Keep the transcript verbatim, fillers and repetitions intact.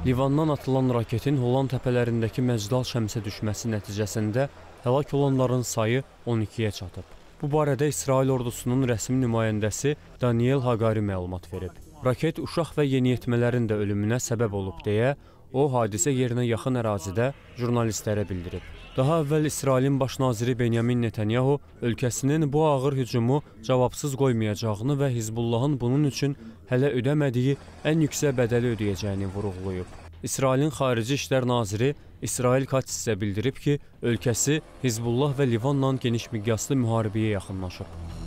Livandan atılan raketin Holan təpələrindəki Məcdal şəmsə düşməsi nəticəsində həlak olanların sayı on ikiyə çatıb. Bu barədə İsrail ordusunun rəsmi nümayəndəsi Daniel Haqari məlumat verib. Raket uşaq və yeniyetmələrin də ölümünə səbəb olub deyə o, hadisə yerinə yaxın ərazidə jurnalistlərə bildirib. Daha əvvəl İsrailin baş naziri Benyamin Netanyahu ölkəsinin bu ağır hücumu cavabsız qoymayacağını və Hizbullahın bunun üçün hələ ödəmədiyi ən yüksək bədəli ödəyəcəyini vurğulayıb. İsrailin Xarici İşlər Naziri İsrail Katz isə bildirib ki, ölkəsi Hizbullah və Livanla geniş miqyaslı müharibəyə yaxınlaşıb.